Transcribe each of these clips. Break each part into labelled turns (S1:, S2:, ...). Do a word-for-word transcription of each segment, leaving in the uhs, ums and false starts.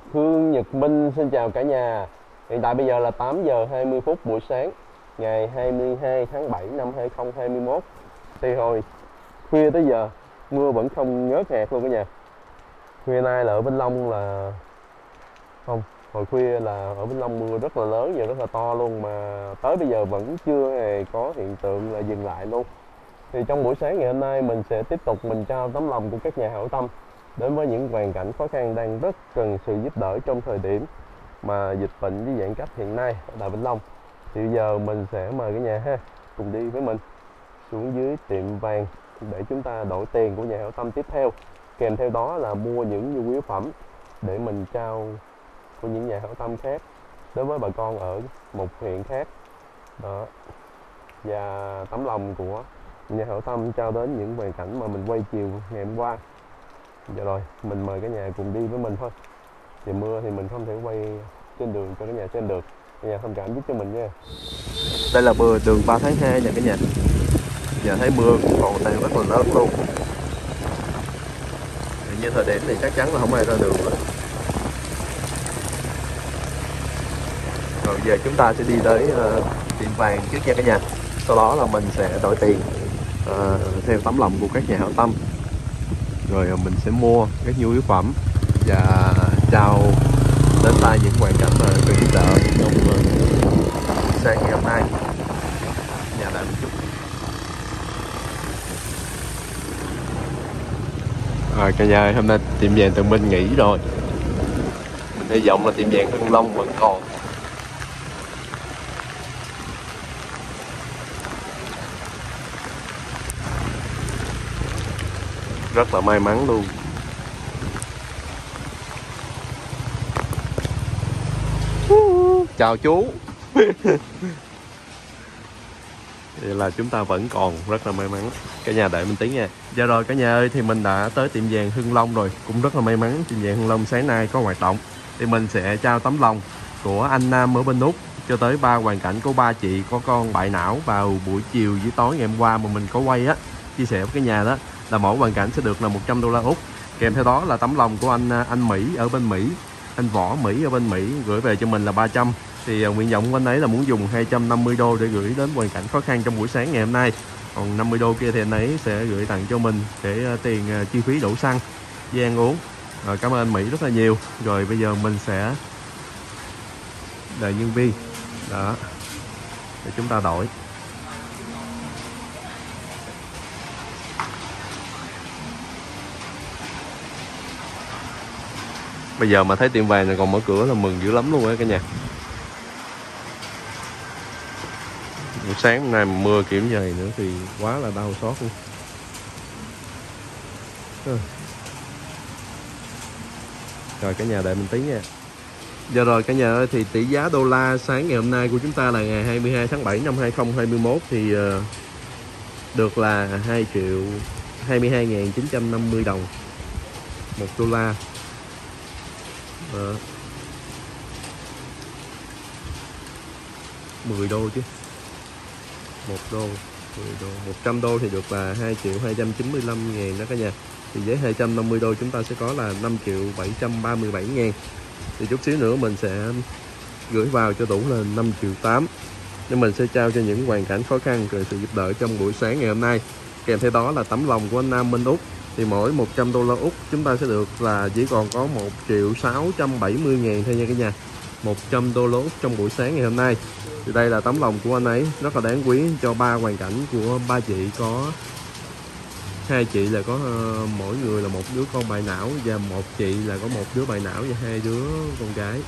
S1: Phương Nhật Minh xin chào cả nhà. Hiện tại bây giờ là tám giờ hai mươi phút buổi sáng ngày hai mươi hai tháng bảy năm hai không hai mốt. Thì hồi khuya tới giờ mưa vẫn không ngớt ngạt luôn cả nhà. Khuya nay là ở Vĩnh Long là không, hồi khuya là ở Vĩnh Long mưa rất là lớn và rất là to luôn, mà tới bây giờ vẫn chưa hề có hiện tượng là dừng lại luôn. Thì trong buổi sáng ngày hôm nay mình sẽ tiếp tục mình trao tấm lòng của các nhà hảo tâm đến với những hoàn cảnh khó khăn đang rất cần sự giúp đỡ trong thời điểm mà dịch bệnh với giãn cách hiện nay ở tại Vĩnh Long. Thì bây giờ mình sẽ mời cả nhà ha cùng đi với mình xuống dưới tiệm vàng để chúng ta đổi tiền của nhà hảo tâm tiếp theo, kèm theo đó là mua những nhu yếu phẩm để mình trao của những nhà hảo tâm khác đối với bà con ở một huyện khác đó. Và tấm lòng của nhà hảo tâm trao đến những hoàn cảnh mà mình quay chiều ngày hôm qua. Dạ rồi, mình mời cả nhà cùng đi với mình thôi. Trời mưa thì mình không thể quay trên đường cho cả nhà xem được, cả nhà thông cảm giúp cho mình nha. Đây là bờ đường ba tháng hai nha cả nhà. Giờ thấy mưa còn đang rất là lớn luôn. Như thời điểm này chắc chắn là không ai ra đường rồi. Rồi giờ chúng ta sẽ đi tới uh, tiệm vàng trước nha cả nhà. Sau đó là mình sẽ đổi tiền uh, theo tấm lòng của các nhà hảo tâm. Rồi mình sẽ mua các nhu yếu phẩm và trao đến tay những hoàn cảnh mà cần giúp đỡ trong uh, sáng ngày hôm nay. Nhà lại một chút. Rồi cả nhà ơi, hôm nay tiệm vàng Tân Minh nghỉ rồi. Mình hy vọng là tiệm vàng Hưng Long vẫn còn. Rất là may mắn luôn. Chào chú. Vậy là chúng ta vẫn còn rất là may mắn. Cả nhà đợi mình tí nha. Dạ rồi cả nhà ơi, thì mình đã tới tiệm vàng Hưng Long rồi. Cũng rất là may mắn tiệm vàng Hưng Long sáng nay có hoạt động. Thì mình sẽ trao tấm lòng của anh Nam ở bên Úc cho tới ba hoàn cảnh của ba chị có con bại não vào buổi chiều với tối ngày hôm qua mà mình có quay á, chia sẻ với cái nhà đó, là mỗi hoàn cảnh sẽ được là một trăm đô la Úc. Kèm theo đó là tấm lòng của anh anh Mỹ ở bên Mỹ, anh Võ Mỹ ở bên Mỹ gửi về cho mình là ba trăm. Thì uh, nguyện vọng của anh ấy là muốn dùng hai trăm năm mươi đô để gửi đến hoàn cảnh khó khăn trong buổi sáng ngày hôm nay. Còn năm mươi đô kia thì anh ấy sẽ gửi tặng cho mình để uh, tiền uh, chi phí đổ xăng với ăn uống. Rồi cảm ơn anh Mỹ rất là nhiều. Rồi bây giờ mình sẽ đợi nhân viên đó để chúng ta đổi. Bây giờ mà thấy tiệm vàng này còn mở cửa là mừng dữ lắm luôn á cả nhà. Sáng hôm nay mà mưa kiểu như này nữa thì quá là đau xót luôn. Rồi cả nhà đợi mình tí nha. Giờ rồi cả nhà ơi, thì tỷ giá đô la sáng ngày hôm nay của chúng ta là ngày hai mươi hai tháng bảy năm hai không hai mốt thì uh, được là hai triệu hai mươi hai nghìn chín trăm năm mươi đồng một đô la. Đó. mười đô chứ. một đô, mười đô, một trăm đô thì được là hai triệu hai trăm chín mươi lăm ngàn đó cả nhà. Thì với hai trăm năm mươi đô chúng ta sẽ có là năm triệu bảy trăm ba mươi bảy ngàn. Thì chút xíu nữa mình sẽ gửi vào cho đủ là năm triệu tám. Nên mình sẽ trao cho những hoàn cảnh khó khăn cần sự giúp đỡ trong buổi sáng ngày hôm nay. Kèm theo đó là tấm lòng của anh Nam bên Úc. Thì mỗi một trăm đô la Úc chúng ta sẽ được là chỉ còn có một triệu sáu trăm bảy mươi ngàn thôi nha cả nhà. một trăm đô la Úc trong buổi sáng ngày hôm nay. Thì đây là tấm lòng của anh ấy rất là đáng quý cho ba hoàn cảnh của ba chị. Có hai chị là có uh, mỗi người là một đứa con bại não, và một chị là có một đứa bại não và hai đứa con gái.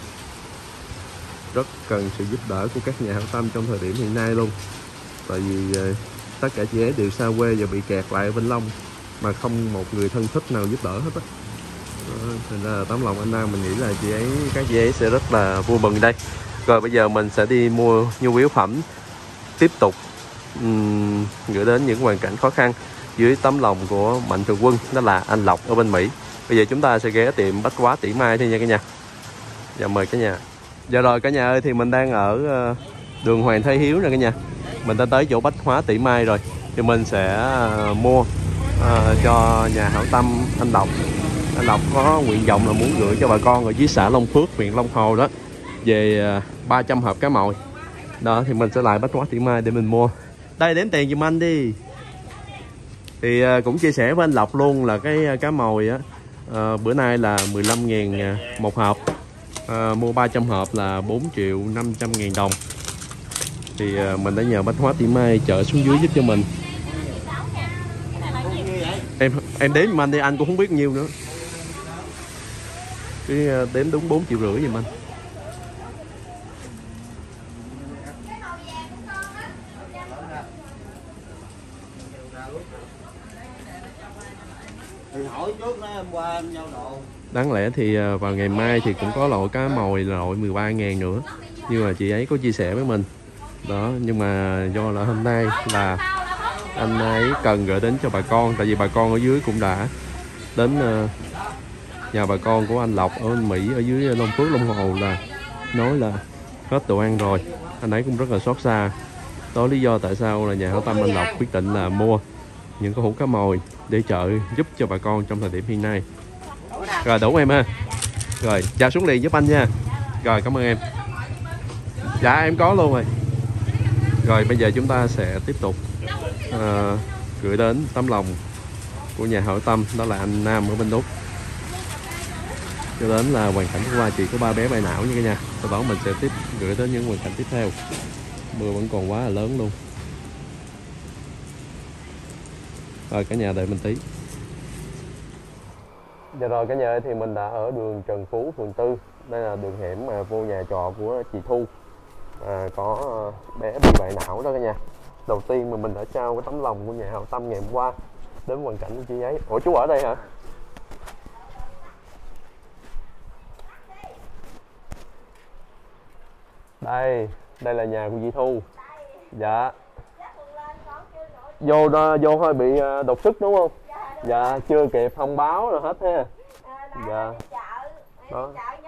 S1: Rất cần sự giúp đỡ của các nhà hảo tâm trong thời điểm hiện nay luôn. Tại vì uh, tất cả chị ấy đều xa quê và bị kẹt lại ở Vĩnh Long mà không một người thân thích nào giúp đỡ hết á. Thành ra tấm lòng anh Nam mình nghĩ là chị ấy, các chị ấy sẽ rất là vui mừng đây. Rồi bây giờ mình sẽ đi mua nhu yếu phẩm tiếp tục um, gửi đến những hoàn cảnh khó khăn dưới tấm lòng của mạnh thường quân, đó là anh Lộc ở bên Mỹ. Bây giờ chúng ta sẽ ghé tiệm bách hóa Tỷ Mai thôi nha cả nhà. Dạ mời cả nhà. Dạ rồi cả nhà ơi, thì mình đang ở đường Hoàng Thái Hiếu nè cả nhà. Mình đã tới chỗ bách hóa Tỷ Mai rồi. Thì mình sẽ mua uh, cho nhà hảo tâm anh Lộc anh Lộc có nguyện vọng là muốn gửi cho bà con ở dưới xã Long Phước, huyện Long Hồ đó về ba trăm hộp cá mòi. Đó thì mình sẽ lại Bách Hóa Thị Mai để mình mua. Đây đếm tiền giùm anh đi. Thì cũng chia sẻ với anh Lộc luôn là cái cá mòi á, à, bữa nay là mười lăm ngàn một hộp, à, mua ba trăm hộp là bốn triệu năm trăm ngàn đồng. Thì à, mình đã nhờ Bách Hóa Thị Mai chở xuống dưới giúp cho mình. Em em đếm giùm anh đi, anh cũng không biết nhiêu nữa. Cái đếm đúng bốn triệu rưỡi giùm anh.
S2: Thì hỏi trước đó em qua em giao đồ.
S1: Đáng lẽ thì vào ngày mai thì cũng có loại cá mòi là loại mười ba ngàn nữa. Nhưng mà chị ấy có chia sẻ với mình. Đó, nhưng mà do là hôm nay là anh ấy cần gửi đến cho bà con. Tại vì bà con ở dưới cũng đã đến uh, nhà bà con của anh Lộc ở Mỹ ở dưới Long Phước, Long Hồ là nói là hết đồ ăn rồi. Anh ấy cũng rất là xót xa. Đó lý do tại sao là nhà hảo tâm anh Lộc quyết định là mua những cái hũ cá mòi để chợ giúp cho bà con trong thời điểm hiện nay. Rồi đủ em ha. Rồi chào xuống liền giúp anh nha. Rồi cảm ơn em. Dạ em có luôn rồi. Rồi bây giờ chúng ta sẽ tiếp tục uh, gửi đến tấm lòng của nhà hảo tâm, đó là anh Nam ở bên Úc. Cho đến là hoàn cảnh của ba chị có ba bé bay não như cả nhà. Sau đó mình sẽ tiếp gửi đến những hoàn cảnh tiếp theo. Mưa vẫn còn quá là lớn luôn. Rồi cả nhà đợi mình tí. Dạ rồi cả nhà, thì mình đã ở đường Trần Phú, phường Tư. Đây là đường hẻm mà vô nhà trọ của chị Thu, à, có bé bị bại não đó cả nhà. Đầu tiên mà mình đã trao cái tấm lòng của nhà hảo tâm ngày hôm qua đến hoàn cảnh của chị ấy. Ủa chú ở đây hả? Đây, đây là nhà của chị Thu. Dạ. Vô đó, vô hơi bị đột xuất đúng không? Dạ, chưa kịp thông báo rồi hết ha. Dạ. Đó.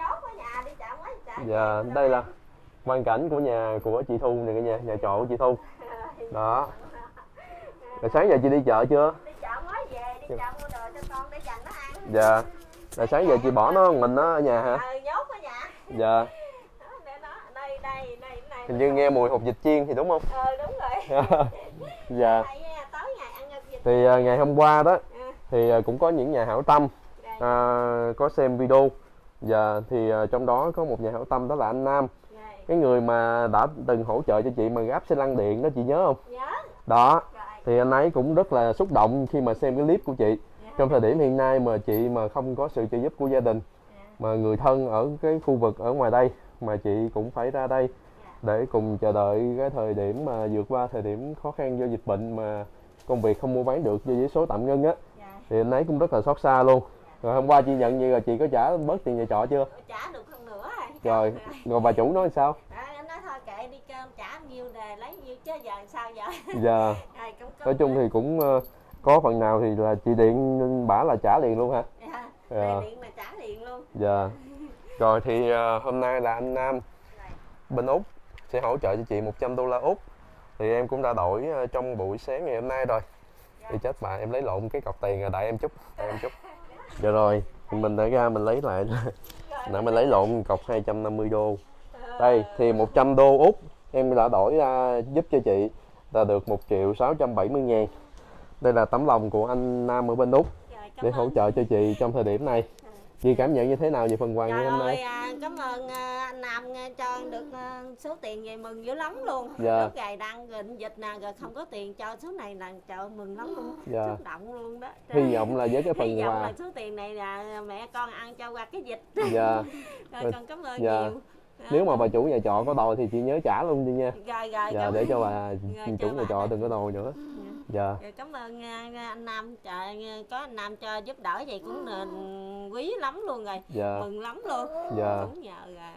S1: Dạ, đây là hoàn cảnh của nhà của chị Thu này cả nhà, nhà trọ của chị Thu. Đó. Rồi sáng giờ chị đi chợ chưa? Đi chợ mới về, đi chợ mua đồ cho con để dành nó ăn. Dạ. Rồi sáng giờ chị bỏ nó mình nó ở nhà hả? Ừ, nhốt ở nhà. Dạ. Đây, đây, đây, đây. Hình như nghe mùi hột vịt chiên thì đúng không? Ừ, đúng rồi. Dạ. Thì uh, ngày hôm qua đó thì uh, cũng có những nhà hảo tâm uh, có xem video. Dạ, thì uh, trong đó có một nhà hảo tâm đó là anh Nam, cái người mà đã từng hỗ trợ cho chị mà gáp xe lăn điện đó, chị nhớ không? Nhớ. Đó, thì anh ấy cũng rất là xúc động khi mà xem cái clip của chị. Trong thời điểm hiện nay mà chị mà không có sự trợ giúp của gia đình, mà người thân ở cái khu vực ở ngoài đây, mà chị cũng phải ra đây để cùng chờ đợi cái thời điểm mà vượt qua thời điểm khó khăn do dịch bệnh mà công việc không mua bán được do với số tạm ngưng á. Thì anh ấy cũng rất là xót xa luôn. Rồi hôm qua chị nhận như là chị có trả bớt tiền nhà trọ chưa? Trả được hơn nữa rồi. Rồi, rồi bà chủ nói sao? À, nói thôi kệ đi cơm trả nhiêu để lấy nhiêu chứ giờ sao giờ. Dạ. Nói chung thì cũng uh, có phần nào thì là chị điện bả là trả liền luôn hả? Dạ. Dạ. Điện là trả liền luôn. Dạ. Rồi thì uh, hôm nay là anh Nam bên Úc sẽ hỗ trợ cho chị một trăm đô la Úc. Thì em cũng đã đổi uh, trong buổi sáng ngày hôm nay rồi. Thì chết bà, em lấy lộn cái cọc tiền rồi, đợi em chút, đợi em chút. Dạ rồi, mình đã ra mình lấy lại. Nãy mình lấy lộn cọc hai trăm năm mươi đô. Đây thì một trăm đô Úc em đã đổi ra giúp cho chị là được một triệu sáu trăm bảy mươi ngàn. Đây là tấm lòng của anh Nam ở bên Úc để hỗ trợ cho chị trong thời điểm này. Chị cảm nhận như thế nào về phần quà ngày hôm nay?
S3: À, cảm ơn anh Nam cho được số tiền về, mừng dữ lắm luôn.
S1: Dạ.
S3: Lúc gầy đang bệnh dịch nè, rồi không có tiền cho số này là trời mừng lắm luôn.
S1: Dạ.
S3: Xúc động luôn đó.
S1: Hy vọng là với cái phần
S3: Hy vọng
S1: quà
S3: là số tiền này là mẹ con ăn cho qua cái dịch.
S1: Dạ.
S3: Rồi con cảm ơn
S1: dạ.
S3: nhiều.
S1: Nếu mà bà chủ nhà trọ có đòi thì chị nhớ trả luôn đi nha.
S3: Rồi, rồi,
S1: dạ, để cho bà
S3: rồi,
S1: chủ nhà trọ đừng có đòi nữa. Dạ.
S3: Rồi, cảm ơn anh Nam, trời, có anh Nam cho giúp đỡ vậy cũng là quý lắm luôn rồi.
S1: Dạ.
S3: Mừng lắm luôn.
S1: Dạ.
S3: Cũng nhờ là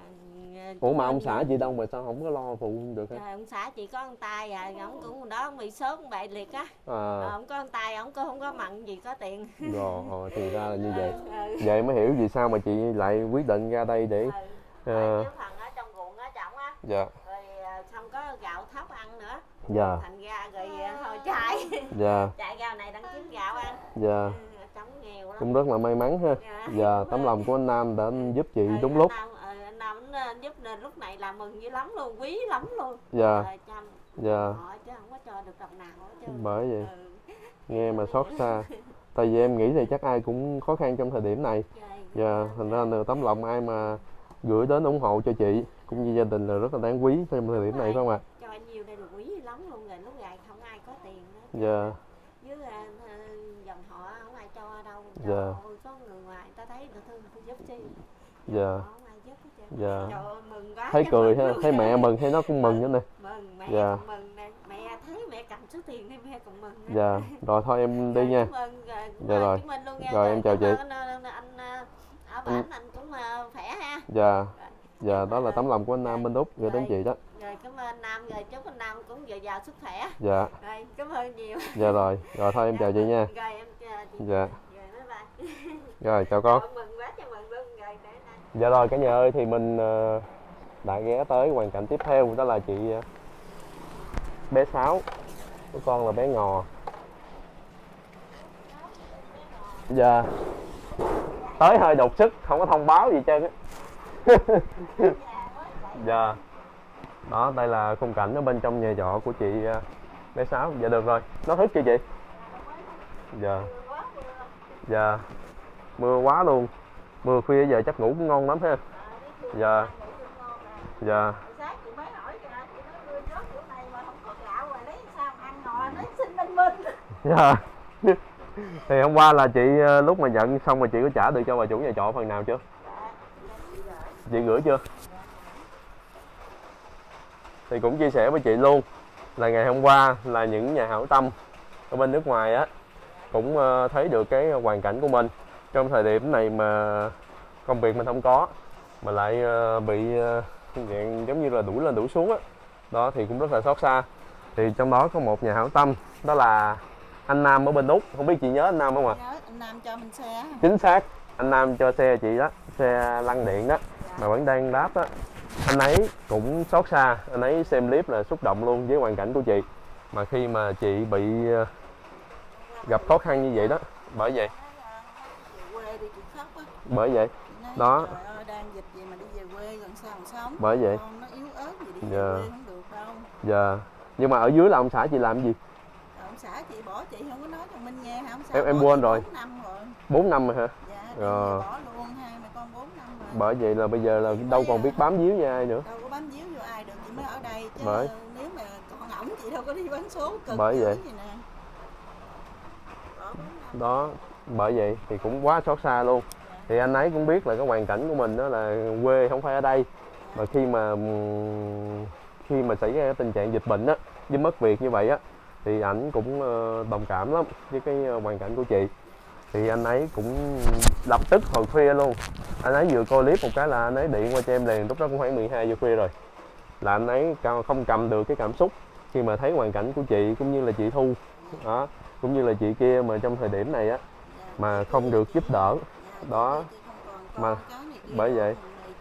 S1: ủa mà ông xã chị đâu mà sao không có lo phụ được hả?
S3: Trời, ông xã chị có con tay à, ông cũng đó, ông bị sốt bại liệt á.
S1: À.
S3: Ờ, ông có con tay, ông có không có mặn gì có tiền.
S1: Rồi, thì ra là như vậy.
S3: Ừ.
S1: Vậy mới hiểu vì sao mà chị lại quyết định ra đây để.
S3: Ừ. Uh... phần ở trong ruộng ở trọng á.
S1: Dạ.
S3: Rồi không có gạo thóc ăn nữa.
S1: Dạ.
S3: Thành ra rồi thôi chạy.
S1: Dạ.
S3: Chạy gạo này đang kiếm gạo ăn.
S1: Dạ.
S3: Trống nghèo lắm.
S1: cũng rất là may mắn ha.
S3: Dạ,
S1: Dạ,
S3: đúng
S1: tấm
S3: rồi.
S1: lòng của anh Nam đã giúp chị
S3: Rồi
S1: đúng
S3: anh
S1: lúc.
S3: Nam, ờ, anh Nam anh giúp nên lúc này là mừng dữ lắm luôn, quý lắm luôn.
S1: Dạ.
S3: Trời, chăm
S1: Dạ.
S3: họ chứ không có cho được đồng nào hết trơn.
S1: Bởi vậy
S3: Ừ.
S1: nghe mà xót xa. Tại vì em nghĩ thì chắc ai cũng khó khăn trong thời điểm này.
S3: Trời,
S1: Dạ, thành ra là tấm lòng ai mà gửi đến ủng hộ cho chị cũng như gia đình là rất là đáng quý trong thời điểm này phải không ạ?
S3: cho nhiều đây là quý lắm luôn rồi, lúc này không ai có tiền nữa.
S1: Dạ.
S3: Với uh, dòng họ không ai cho đâu.
S1: Dạ.
S3: Trời ơi, có người ngoài người ta thấy được thương tôi giúp chi.
S1: Dạ.
S3: Họ không ai giúp hết trơn.
S1: Dạ.
S3: Trời ơi, mừng quá.
S1: Thấy
S3: cho
S1: cười
S3: mừng
S1: ha,
S3: luôn.
S1: thấy mẹ mừng thấy nó cũng mừng nữa nè.
S3: Mừng mẹ
S1: Dạ.
S3: cũng mừng nè, mẹ thấy mẹ cầm số tiền thì mẹ cũng mừng nữa.
S1: Dạ, rồi thôi em đi nha.
S3: Cảm ơn, rồi,
S1: Dạ rồi.
S3: chúng mình luôn nha.
S1: Rồi, em chào
S3: cảm
S1: chị.
S3: ơn anh, anh ở bản anh cũng ờ, khỏe ha.
S1: Dạ. Dạ, đó là tấm lòng của anh Nam bên Úc gửi đến chị đó.
S3: Rồi cảm ơn anh Nam, rồi chúc anh Nam cũng dồi dào sức khỏe.
S1: Dạ.
S3: Rồi cảm ơn nhiều.
S1: Dạ rồi, rồi thôi em chào chị nha.
S3: Rồi em chào chị.
S1: Dạ.
S3: Rồi bye bye.
S1: Rồi chào con.
S3: Trời, mừng quá, chào mừng luôn. Rồi để anh.
S1: Dạ rồi cả nhà ơi, thì mình ờ, đã ghé tới hoàn cảnh tiếp theo, đó là chị ờ, bé Sáu, của con là bé Ngò. Dạ. Tới hơi đột sức, không có thông báo gì hết trơn á. Dạ. Đó, đây là khung cảnh ở bên trong nhà trọ của chị ờ, bé Sáu. Dạ được rồi, nó thức chưa chị? Dạ. Dạ. Mưa quá luôn. Mưa khuya giờ chắc ngủ cũng ngon lắm ha. Dạ. Dạ.
S4: Sáng chị mới hỏi kìa, chị nói mưa rớt chỗ này mà không có gạo rồi lấy sao ăn ngò, nói xin anh Minh.
S1: Dạ. Thì hôm qua là chị ờ, lúc mà nhận xong rồi chị có trả được cho bà chủ nhà trọ phần nào chưa? Chị gửi chưa? Thì cũng chia sẻ với chị luôn là ngày hôm qua là những nhà hảo tâm ở bên nước ngoài á cũng ờ, thấy được cái hoàn cảnh của mình trong thời điểm này mà công việc mình không có mà lại ờ, bị ờ, dạng giống như là đuổi lên đuổi xuống á. Đó thì cũng rất là xót xa. Thì trong đó có một nhà hảo tâm, đó là anh Nam ở bên Úc. Không biết chị nhớ anh Nam không ạ?
S4: Nhớ anh Nam cho mình xe.
S1: Chính xác, anh Nam cho xe chị đó, xe lăn điện đó mà vẫn đang đáp đó. Anh ấy cũng xót xa, anh ấy xem clip là xúc động luôn với hoàn cảnh của chị. Mà khi mà chị bị ờ, gặp khó khăn như vậy đó, bởi vậy
S4: Về quê đi chị khóc á.
S1: bởi vậy
S4: Nói,
S1: đó.
S4: trời ơi đang dịch gì mà đi về quê gần sao mà sống.
S1: Bởi vậy.
S4: Con nó yếu ớt gì đi
S1: Dạ.
S4: về quê không được đâu.
S1: Dạ. Nhưng mà ở dưới là ông xã chị làm cái gì?
S4: Ông xã chị bỏ chị không có nói cho Minh nghe hả? Ông xã
S1: Em- em
S4: bỏ
S1: quên
S4: chị
S1: rồi.
S4: bốn năm rồi.
S1: bốn năm rồi hả?
S4: Dạ,
S1: Ờ.
S4: bỏ luôn, hai mẹ con bốn năm rồi.
S1: Bởi vậy là bây giờ là đâu còn biết bám víu với ai nữa.
S4: Đâu có bám víu vô ai được, chị mới ở đây chứ
S1: Bởi.
S4: nếu mà con ổng chị đâu có đi bán số cực
S1: Bởi
S4: dữ
S1: vậy.
S4: gì nè. Bỏ bốn năm.
S1: Đó, bởi vậy thì cũng quá xót xa luôn. Thì anh ấy cũng biết là cái hoàn cảnh của mình đó là quê không phải ở đây. Mà khi mà ừm, khi mà xảy ra cái tình trạng dịch bệnh á, với mất việc như vậy á, thì ảnh cũng ờ, đồng cảm lắm với cái ờ, hoàn cảnh của chị. Thì anh ấy cũng lập tức hồi khuya luôn. Anh ấy vừa coi clip một cái là anh ấy điện qua cho em liền, lúc đó cũng khoảng mười hai giờ khuya rồi. Là anh ấy cao- không cầm được cái cảm xúc khi mà thấy hoàn cảnh của chị cũng như là chị Thu đó, cũng như là chị kia mà trong thời điểm này á mà không được giúp đỡ. Đó. Mà bởi vậy.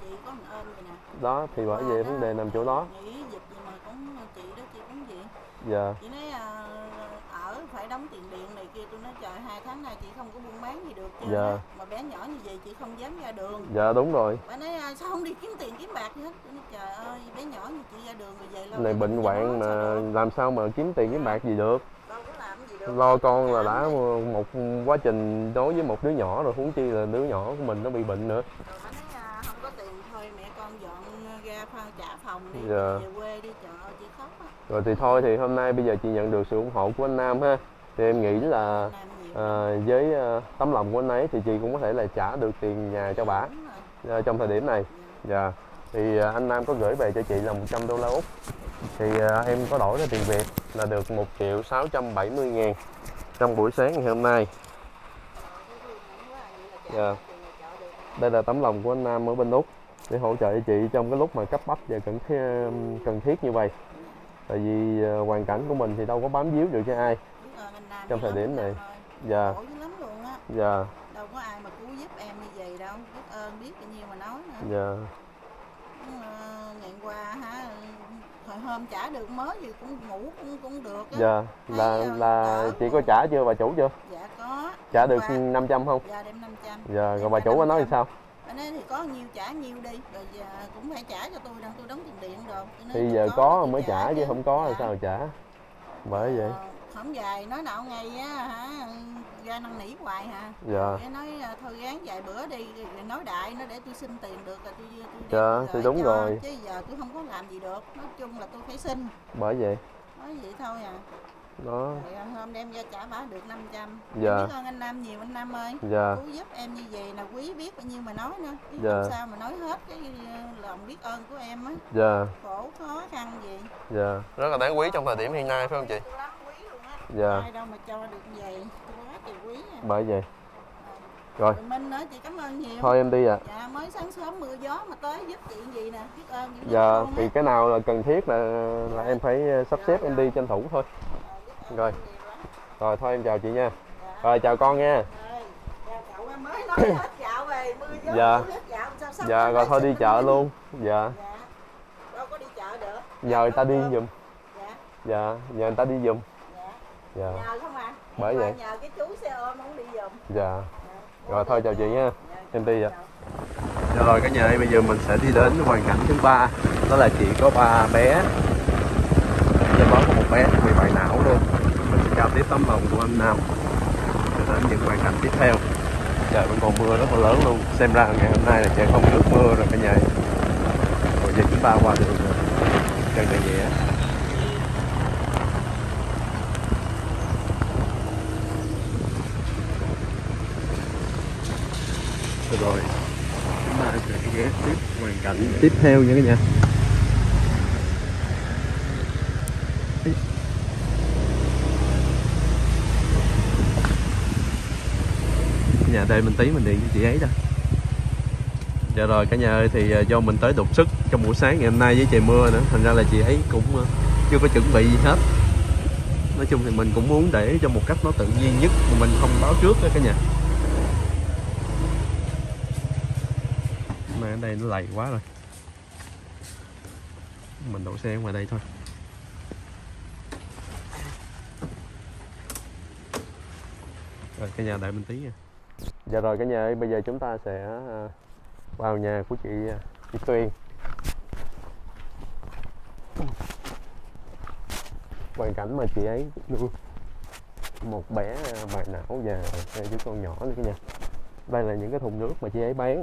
S1: Đó thì bởi vậy vấn đề nằm chỗ đó.
S4: Nghỉ dịch gì mà cũng chị đó chị cũng vậy.
S1: Dạ.
S4: Chị nói à, ở phải đóng tiền điện này kia, tôi nói trời hai tháng nay chị không có buôn bán gì được chứ.
S1: Dạ.
S4: Mà bé nhỏ như vậy chị không dám ra đường.
S1: Dạ đúng rồi.
S4: Bà nói à, sao không đi kiếm tiền kiếm bạc gì hết. Tôi nói trời ơi bé nhỏ như chị ra đường rồi vậy lâu.
S1: Này bệnh hoạn mà làm sao mà kiếm tiền kiếm bạc gì được.
S4: Đâu có làm gì được.
S1: Lo con là đã một quá trình đối với một đứa nhỏ rồi, huống chi là đứa nhỏ của mình nó bị bệnh nữa.
S4: Rồi bà nói à, không có tiền thôi mẹ con dọn ra pha trả phòng đi,
S1: Dạ.
S4: về quê đi, trời ơi chị khóc á.
S1: Rồi thì thôi thì hôm nay bây giờ chị nhận được sự ủng hộ của anh Nam ha. Thì em nghĩ là
S4: Nam nhiều.
S1: à, với à, tấm lòng của anh ấy thì chị cũng có thể là trả được tiền nhà cho bả
S4: Đúng rồi.
S1: à, trong thời điểm này. Dạ. Thì à, anh Nam có gửi về cho chị là một trăm đô la Úc. Thì à, em có đổi ra tiền Việt là được một triệu sáu trăm bảy mươi ngàn trong buổi sáng ngày hôm nay. Dạ. Đây là tấm lòng của anh Nam ở bên Úc để hỗ trợ cho chị trong cái lúc mà cấp bách và cần thiết, cần thiết như vậy. Tại vì à, hoàn cảnh của mình thì đâu có bám víu được cho ai
S4: Biết ơn anh Nam
S1: trong thời
S4: dữ
S1: điểm
S4: lắm
S1: này.
S4: Nam ơi.
S1: Dạ.
S4: Khổ dữ lắm luôn á.
S1: Dạ.
S4: Đâu có ai mà cứu giúp em như vậy đâu. Biết ơn biết bao nhiêu mà nói nữa.
S1: Dạ.
S4: Ờ, ngày qua hả hồi hôm trả được mới gì cũng ngủ cũng cũng được á.
S1: Dạ, là là chị có trả chưa bà chủ chưa?
S4: Dạ có.
S1: Trả được
S4: Qua.
S1: năm trăm không?
S4: Dạ đem năm trăm.
S1: Dạ, rồi bà chủ có nói thì sao?
S4: Bà nói thì có nhiêu trả nhiêu đi, rồi giờ cũng phải trả cho tôi, đang tôi đóng tiền điện rồi.
S1: Thì giờ có, có mới trả, trả chứ không có là dạ. sao trả? Bởi vậy.
S4: Ờ, không dài nói nào ngày á hả, ra năn nỉ hoài hả?
S1: Dạ.
S4: Cái nói thôi gán vài bữa đi, nói đại nó để tôi xin tiền được rồi tôi tôi
S1: dạ thì đúng
S4: cho,
S1: rồi.
S4: Chứ giờ tôi không có làm gì được, nói chung là tôi phải xin.
S1: Bởi vậy.
S4: Nói vậy thôi à.
S1: Đó.
S4: Rồi hôm đem ra trả bả được năm trăm.
S1: Dạ.
S4: Biết ơn anh Nam nhiều anh Nam ơi.
S1: Dạ.
S4: Cứu giúp em như vậy là quý biết bao nhiêu mà nói nữa. Chứ
S1: dạ.
S4: Làm sao mà nói hết cái lòng biết ơn của em á.
S1: Dạ.
S4: Khổ khó khăn gì.
S1: Dạ. Rất là đáng quý trong thời điểm hiện nay phải không chị?
S4: Tôi lắm quý luôn á.
S1: Dạ.
S4: Ai đâu mà cho được vậy. Quá trời quý à.
S1: Bởi vậy. Rồi.
S4: Rồi Minh nữa, chị cảm ơn nhiều.
S1: Thôi em đi ạ. À.
S4: Dạ, mới sáng sớm mưa gió mà tới giúp chị gì nè, biết ơn dữ
S1: Dạ, thì á. Cái nào là cần thiết là là em phải sắp xếp dạ, em đi tranh thủ thôi. Dạ, rồi. Rồi thôi em chào chị nha. Dạ. Rồi chào con nha.
S4: Rồi, chào cậu mới nói hết dạo về mưa gió.
S1: Dạ.
S4: Hết dạo, sao, sao
S1: dạ, rồi thôi đi chợ luôn. Dạ.
S4: Dạ. Đâu có đi chợ được.
S1: Nhờ người ta đi giùm.
S4: Dạ.
S1: Dạ, nhờ người ta đi giùm.
S4: Dạ.
S1: Dạ.
S4: Nhờ không à?
S1: Bởi vậy.
S4: Nhờ cái chú xe ôm không đi giùm.
S1: Dạ. Rồi thôi chào chị nha. Em đi ạ. Dạ rồi cả nhà ơi, bây giờ mình sẽ đi đến hoàn cảnh thứ ba. Đó là chị có ba bé. Trong đó có một bé bị bại não luôn. Mình sẽ chào tiếp tấm lòng của anh Nam để đến những hoàn cảnh tiếp theo. Trời vẫn còn mưa rất là lớn luôn. Xem ra ngày hôm nay là trời không nước mưa rồi cả nhà. Rồi giờ chúng ta qua đường Trần Đại Nghĩa. Rồi chúng ta sẽ ghé tiếp hoàn cảnh tiếp theo nha cả nhà. Nhà đây mình tí mình điện cho chị ấy đó. Dạ rồi cả nhà ơi, thì do mình tới đột sức trong buổi sáng ngày hôm nay với trời mưa nữa, thành ra là chị ấy cũng chưa có chuẩn bị gì hết. Nói chung thì mình cũng muốn để cho một cách nó tự nhiên nhất mà mình không báo trước đó cả nhà. Mà ở đây nó lầy quá rồi, mình đổ xe ngoài đây thôi. Rồi cả nhà đợi mình tí nha. Dạ rồi cả nhà ơi, bây giờ chúng ta sẽ vào nhà của chị chị Tuyền. Hoàn cảnh mà chị ấy nuôi một bé bại não và hai đứa con nhỏ nữa cả nhà. Đây là những cái thùng nước mà chị ấy bán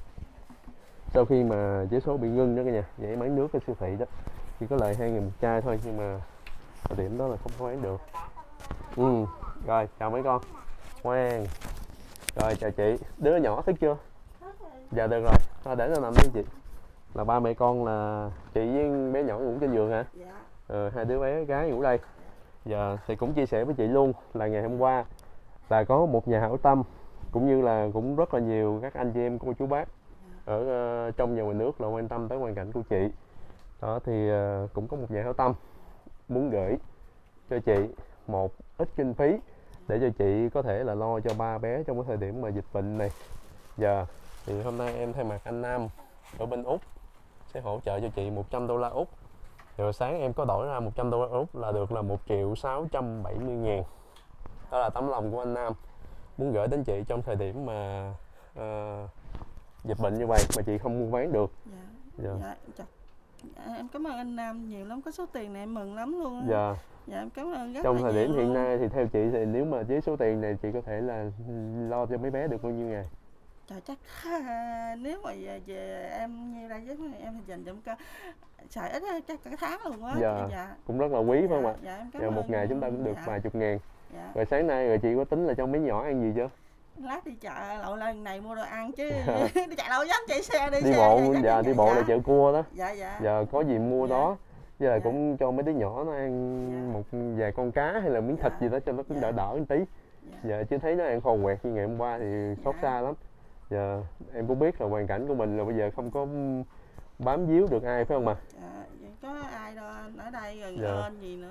S1: sau khi mà vé số bị ngưng đó cả nhà. Vậy bán nước ở siêu thị đó chỉ có lời hai nghìn một chai thôi, nhưng mà thời điểm đó là không có bán được. Ừ. Rồi chào mấy con ngoan. Rồi chào chị. Đứa nhỏ thức chưa? Dạ được rồi, thôi để nó nằm với chị. Là ba mẹ con là chị với bé nhỏ ngủ trên giường hả?
S4: Dạ.
S1: Ờ, hai đứa bé gái ngủ đây. Giờ thì cũng chia sẻ với chị luôn là ngày hôm qua là có một nhà hảo tâm cũng như là cũng rất là nhiều các anh chị em cô chú bác ở uh, trong và ngoài nước là quan tâm tới hoàn cảnh của chị. Đó thì uh, cũng có một nhà hảo tâm muốn gửi cho chị một ít kinh phí để cho chị có thể là lo cho ba bé trong cái thời điểm mà dịch bệnh này. Giờ thì hôm nay em thay mặt anh Nam ở bên Úc sẽ hỗ trợ cho chị một trăm đô la Úc. Rồi sáng em có đổi ra một trăm đô la Úc là được là một triệu sáu trăm bảy mươi ngàn. Đó là tấm lòng của anh Nam muốn gửi đến chị trong thời điểm mà uh, dịch bệnh như vậy mà chị không mua bán được.
S4: Dạ.
S1: Dạ.
S4: Dạ. Dạ. Em cảm ơn anh Nam nhiều lắm, có số tiền này em mừng lắm luôn á.
S1: Dạ.
S4: Dạ em cảm ơn rất
S1: trong
S4: là
S1: thời điểm
S4: nhiều
S1: hiện
S4: luôn.
S1: nay thì theo chị thì nếu mà với số tiền này chị có thể là lo cho mấy bé được bao nhiêu ngày?
S4: Trời chắc à, nếu mà về, về em như đây với em thì dành cho xài ít chắc cả tháng luôn á.
S1: Dạ.
S4: Dạ.
S1: Cũng rất là quý phải không ạ?
S4: Dạ, em cảm
S1: Dạ,
S4: ơn.
S1: một ngày chúng ta cũng được
S4: Dạ.
S1: vài chục ngàn.
S4: Dạ.
S1: Rồi sáng nay rồi chị có tính là cho mấy nhỏ ăn gì chưa?
S4: Lát đi chợ lậu lần này mua đồ ăn chứ đi chạy đâu dám chạy xe đi,
S1: đi
S4: xe
S1: bộ.
S4: vậy,
S1: Dạ,
S4: dạ,
S1: đi bộ
S4: dạ.
S1: là chợ cua đó.
S4: Dạ dạ.
S1: Giờ có gì mua
S4: Dạ.
S1: đó. Với lại
S4: Dạ.
S1: cũng cho mấy đứa nhỏ nó ăn
S4: Dạ.
S1: một vài con cá hay là miếng thịt
S4: Dạ.
S1: gì đó cho nó cũng
S4: Dạ.
S1: đỡ đỡ một tí.
S4: Dạ.
S1: Giờ chứ thấy nó ăn khòn quẹt như ngày hôm qua thì xót
S4: Dạ.
S1: xa lắm. Giờ em cũng biết là hoàn cảnh của mình là bây giờ không có bám víu được ai phải không ạ?
S4: Dạ, có ai đâu ở đây gần
S1: Dạ.
S4: ơn gì nữa.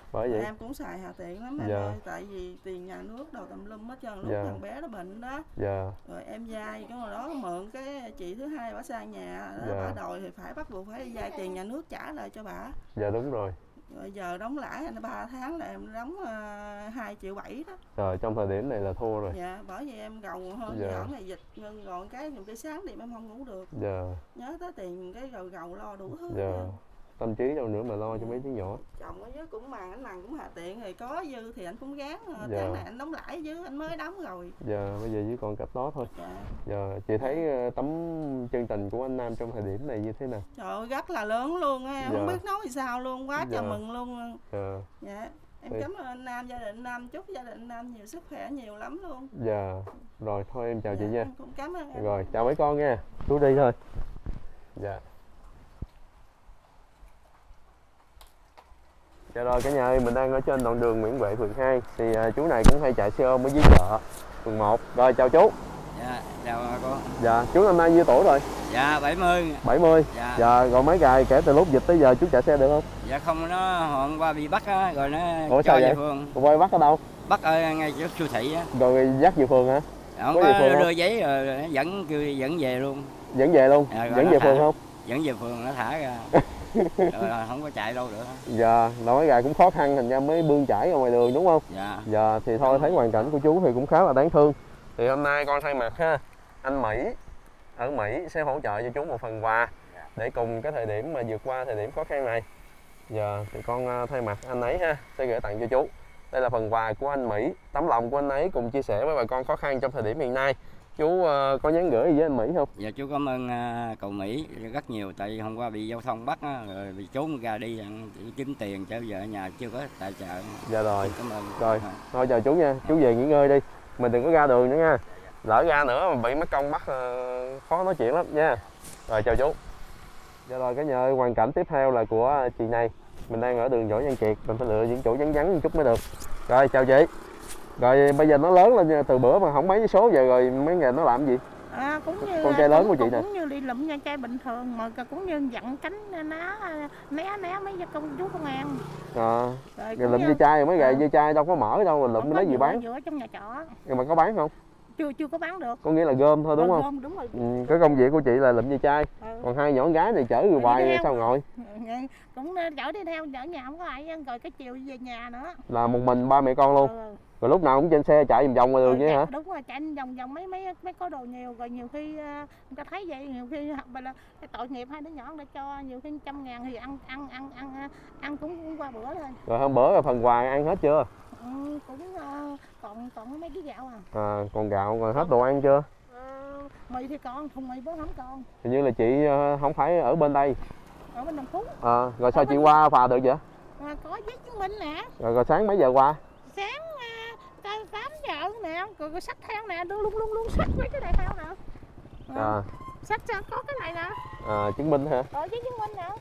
S1: Bởi vậy
S4: em cũng xài hà tiện lắm em
S1: dạ.
S4: ơi, tại vì tiền nhà nước đầu tùm lum hết trơn, lúc
S1: Dạ.
S4: thằng bé nó bệnh đó,
S1: dạ
S4: rồi em vay cái hồi đó mượn cái chị thứ hai bả sang nhà đó,
S1: Dạ.
S4: bả đòi thì phải bắt buộc phải đi vay tiền nhà nước trả lại cho bả.
S1: dạ đúng rồi.
S4: Rồi giờ đóng lãi anh ba tháng là em đóng uh, hai triệu bảy đó.
S1: Rồi trong thời điểm này là thua rồi.
S4: Dạ, bởi vì em gầu hơn
S1: Dạ.
S4: dạ. Ở này dịch ngân gọn cái nhiều cái sáng thì em không ngủ được.
S1: Dạ.
S4: Nhớ tới tiền cái gầu gầu lo đủ thứ.
S1: Dạ. Tâm trí đâu nữa mà lo cho mấy đứa nhỏ.
S4: Chồng ở dưới cũng màng, anh màng cũng hạ tiện rồi, có dư thì anh cũng gán.
S1: Dạ.
S4: Tháng này anh đóng lãi chứ anh mới đóng rồi.
S1: Dạ, bây giờ chỉ còn cách đó thôi.
S4: Dạ.
S1: Dạ, chị thấy uh, tấm chân tình của anh Nam trong thời điểm này như thế nào?
S4: Trời ơi, rất là lớn luôn á, em
S1: Dạ.
S4: không biết nói sao luôn, quá
S1: Dạ.
S4: trời mừng luôn.
S1: Dạ.
S4: Dạ. Em
S1: Thì-
S4: cảm ơn anh Nam, gia đình anh Nam, chúc gia đình anh Nam nhiều sức khỏe nhiều lắm luôn.
S1: Dạ. Rồi thôi em chào
S4: Dạ,
S1: chị nha.
S4: em cũng cảm ơn em.
S1: Rồi, chào mấy con nha. Chú đi thôi. Dạ. Dạ rồi cả nhà ơi, mình đang ở trên đoạn đường Nguyễn Huệ phường hai. Thì uh, chú này cũng hay chạy xe ôm ở dưới chợ phường một. Rồi chào chú.
S2: Dạ, chào cô.
S1: Dạ, chú năm nay nhiêu tuổi rồi?
S2: Dạ, bảy mươi.
S1: bảy mươi.
S2: Dạ.
S1: Dạ, rồi mấy ngày kể từ lúc dịch tới giờ chú chạy xe được không?
S2: Dạ không, nó hôm qua bị bắt á, rồi nó
S1: Ủa,
S2: cho
S1: sao
S2: về
S1: vậy?
S2: phường.
S1: Rồi quay bắt ở đâu?
S2: Bắt ở ngay trước siêu thị á.
S1: Rồi dắt về phường hả?
S2: Không
S1: Có
S2: có
S1: về phường
S2: đưa
S1: không?
S2: giấy rồi nó dẫn kêu dẫn về luôn.
S1: Dẫn về luôn?
S2: Dạ, rồi
S1: Dẫn
S2: nó
S1: về
S2: thả.
S1: phường không?
S2: Dẫn về phường nó thả ra. Rồi là không có chạy đâu nữa.
S1: Dạ, là mấy ngày cũng khó khăn thành ra mới bươn chải ra ngoài đường đúng không?
S2: Dạ.
S1: Dạ, thì thôi thấy hoàn cảnh của chú thì cũng khá là đáng thương. Thì hôm nay con thay mặt ha, anh Mỹ ở Mỹ sẽ hỗ trợ cho chú một phần quà để cùng cái thời điểm mà vượt qua thời điểm khó khăn này. Giờ thì con thay mặt anh ấy ha sẽ gửi tặng cho chú. Đây là phần quà của anh Mỹ, tấm lòng của anh ấy cùng chia sẻ với bà con khó khăn trong thời điểm hiện nay. Chú uh, có nhắn gửi gì với anh Mỹ không?
S2: Dạ chú cảm ơn uh, cậu Mỹ rất nhiều, tại vì hôm qua bị giao thông bắt á, rồi bị trốn ra đi ăn kiếm tiền, trở về ở nhà chưa có tài trợ.
S1: Dạ rồi.
S2: Cảm ơn.
S1: Rồi, thôi chào chú nha, chú về nghỉ ngơi đi. Mình đừng có ra đường nữa nha. Lỡ ra nữa mà bị mất công bắt uh, khó nói chuyện lắm nha. Rồi chào chú. Dạ rồi cả nhà ơi, hoàn cảnh tiếp theo là của chị này. Mình đang ở đường Võ Văn Kiệt, mình phải lựa những chỗ vắng vắng một chút mới được. Rồi chào chị. Rồi bây giờ nó lớn lên nha, từ bữa mà không mấy số giờ rồi mấy ngày nó làm gì?
S5: À, cũng như
S1: Con trai lớn
S5: cũng,
S1: của chị nè.
S5: cũng như đi lụm nha trai bình thường mà cũng như dặn cánh ná né né mấy công chú công an.
S1: À,
S5: Rồi
S1: rồi
S5: cũng
S1: lụm
S5: như-
S1: dây chai rồi mấy ngày
S5: à.
S1: dây chai đâu có mở đâu, mình lụm
S5: Không
S1: lấy
S5: có
S1: gì
S5: dựa-
S1: bán?
S5: dựa trong nhà trọ.
S1: Nhưng mà có bán không?
S5: Chưa chưa có bán được.
S1: Có nghĩa là gom thôi đúng
S5: Ờ,
S1: không?
S5: gom, đúng rồi.
S1: Ừ, cái công việc của chị là lụm dây chai.
S5: Ừ.
S1: Còn hai nhỏ gái này chở người hoài
S5: Đi
S1: rồi
S5: theo.
S1: sao ngồi?
S5: Cũng chở đi theo, ở nhà không có ai, rồi cái chiều về nhà nữa.
S1: Là một mình ba mẹ con luôn.
S5: Ừ.
S1: Rồi lúc nào cũng trên xe chạy vòng vòng ngoài đường
S5: Rồi
S1: vậy hả?
S5: chạy- Đúng rồi, chạy vòng vòng mấy mấy mấy có đồ nhiều, rồi nhiều khi uh, người ta thấy vậy, nhiều khi học là cái tội nghiệp hai đứa nhỏ để cho nhiều khi trăm ngàn thì ăn ăn ăn ăn ăn cũng, cũng qua bữa thôi.
S1: Rồi hôm bữa là phần quà ăn hết chưa?
S5: Ừ, cũng uh, còn còn có mấy cái gạo à.
S1: À, còn gạo còn hết đồ ăn chưa?
S5: Ờ, mì thì còn, thùng mì bố không còn.
S1: Hình như là chị ờ, không phải ở bên đây.
S5: Ở bên Đồng Phú.
S1: À, rồi sao
S5: Ở
S1: chị
S5: bên-
S1: qua phà được vậy?
S5: À, có giấy chứng minh nè.
S1: Rồi, rồi sáng mấy giờ qua?
S5: Sáng uh, tám giờ nè, rồi, rồi xách theo nè, luôn luôn luôn luôn xách mấy cái này theo nè. Ờ,
S1: À,
S5: xách ra có cái này nè,
S1: à chứng minh hả?
S5: có giấy chứng minh nè.